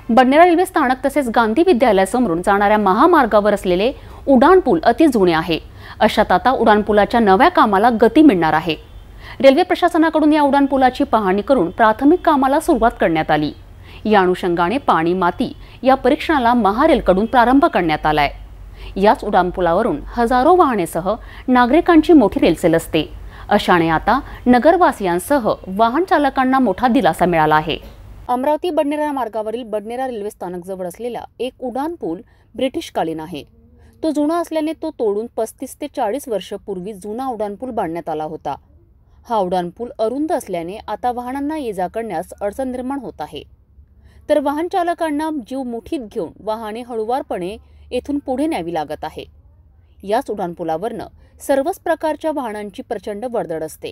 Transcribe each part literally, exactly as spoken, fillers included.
Badnera railway स्थानक तसेच गांधी विद्यालयासमोरून जाणाऱ्या महामार्गावर असलेले उड्डाणपूल अति जुने आहे। अशात आता उड्डाणपुलाच्या नव्या कामाला गती मिळणार आहे। रेल्वे प्रशासनाकडून या उड्डाणपुलाची पाहणी करून प्राथमिक कामाला सुरुवात करण्यात आली। या अनुषंगाने पाणी माती या परीक्षणाला महारेलकडून प्रारंभ करण्यात आलाय। याच उड्डाणपुलावरून हजारो वाहनेसह नागरिकांची मोठी रेलचेल असते। अशाने आता नगरवासियांसह वाहन चालकांना मोठा दिलासा मिळाला आहे। अमरावती बडनेरा मार्गावरील बडनेरा रेल्वे स्थानक जवळ असलेला एक उड्डाणपूल ब्रिटिशकालीन आहे। तो जुना असल्याने तो तोडून पस्तीस ते चाळीस वर्षापूर्वी जुना उड्डाणपूल बांधण्यात आला होता। हा उड्डाणपूल अरुंद असल्याने आता वाहनांना ये-जा करण्यास अडचण निर्माण होत आहे। तर वाहन चालकांना जीव मुठीत घेऊन वाहने हळूवारपणे येथून पुढे न्यावी लागत आहे। याच उड्डाणपुलावरनं सर्वच प्रकारच्या वाहनांची प्रचंड वर्दळ असते।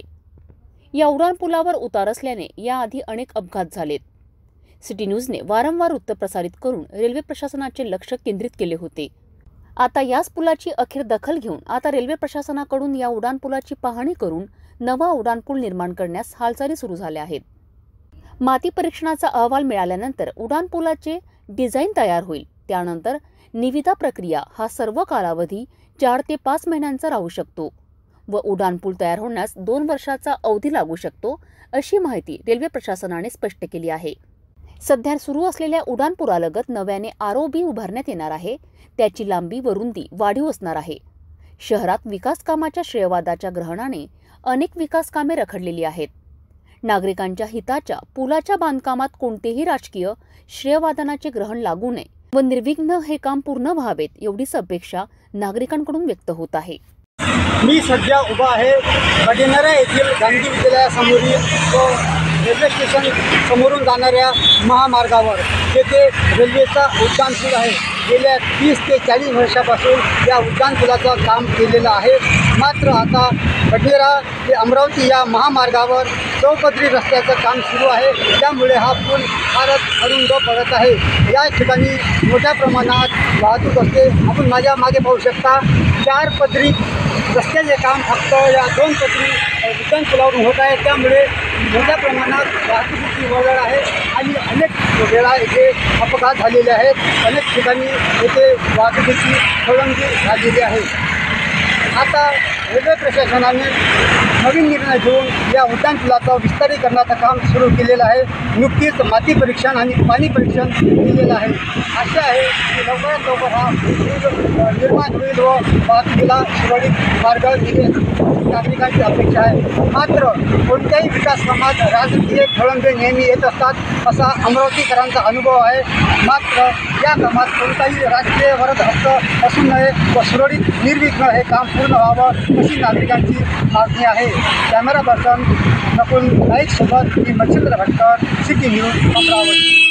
या उड्डाणपुलावर उतार असल्याने याआधी अनेक अपघात झालेत। सिटी न्यूजने वारंवार वृत्त प्रसारित करून रेल्वे प्रशासनाचे लक्ष केंद्रित केले होते। आता याच पुलाची अखेर दखल घेऊन आता रेल्वे प्रशासनाकडून या उड्डाणपुलाची पाहणी करून नवा उड्डाणपूल निर्माण करण्यास हालचाली सुरू झाल्या आहेत। माती परीक्षणाचा अहवाल मिळाल्यानंतर उड्डाणपुलाचे डिझाईन तयार होईल। त्यानंतर निविदा प्रक्रिया हा सर्व कालावधी चार ते पाच महिन्यांचा राहू शकतो व उड्डाणपूल तयार होण्यास दोन वर्षाचा अवधी लागू शकतो, अशी माहिती रेल्वे प्रशासनाने स्पष्ट केली आहे। सध्या सुरू असलेल्या उड्डाणपुलालगत नव्याने आरओबी उभारण्यात येणार आहे। त्याची लांबी व रुंदी वाढीव असणार आहे। शहरात विकास कामाच्या श्रेयवादाच्या ग्रहणाने अनेक विकास कामे रखडलेली आहेत। नागरिकांच्या हिताच्या पुलाच्या बांधकामात कोणतेही राजकीय श्रेयवादनाचे ग्रहण लागू नये व निर्विघ्न हे काम पूर्ण व्हावेत, एवढीच अपेक्षा नागरिकांकडून व्यक्त होत आहे। मी सध्या उभा आहे बडनेरा येथील गांधी विद्यालयासमोरील व रेल्वे स्टेशन समोरून जाणाऱ्या महामार्गावर, येथे रेल्वेचा उड्डाणपूल आहे। गेल्या तीस ते चाळीस वर्षापासून या उड्डाणपुलाचं काम केलेलं आहे। मात्र आता बडनेरा ते अमरावती या महामार्गावर चौपदरी रस्त्याचं काम सुरू आहे। त्यामुळे हा पूल फारच अरुंद पडत आहे। या ठिकाणी मोठ्या प्रमाणात वाहतूक असते। आपण माझ्या मागे पाहू शकता, चार पदरी रस्त्याचे काम फक्त या दोन पदरी उड्डाणपुलावरून होत आहे। त्यामुळे मोठ्या प्रमाणात वाहतुकीची वर्दळ आहे आणि अनेक वेळा येथे अपघात झालेले आहेत। अनेक ठिकाणी येथे वाहतुकीची खोळंबी झालेली आहे। आता रेल्वे प्रशासनाने नवीन निर्णय घेऊन या उड्डाणपुलाचं विस्तारीकरणाचं काम सुरू केलेलं आहे। नुकतीच माती परीक्षण आणि पाणी परीक्षण केलेलं आहे। असे आहे की लवकरात लवकर हा निर्माण होईल व वाहतुकीला सुरळीत मार्ग मिळेल, नागरिकांची अपेक्षा आहे। मात्र कोणत्याही विकास कामात राजकीय खोळंबे नेहमी येत असतात, असा अमरावतीकरांचा अनुभव आहे। मात्र या कामात कोणताही राजकीय वरद हस्त असू नये व सुरळीत निर्विघ्न हे काम पूर्ण व्हावं, अशी नागरिकांची मागणी आहे। कॅमेरा पर्सन नकुल नाईक सोबत मी मच्छिंद्र भटकर, सिटी न्यूज, अमरावती।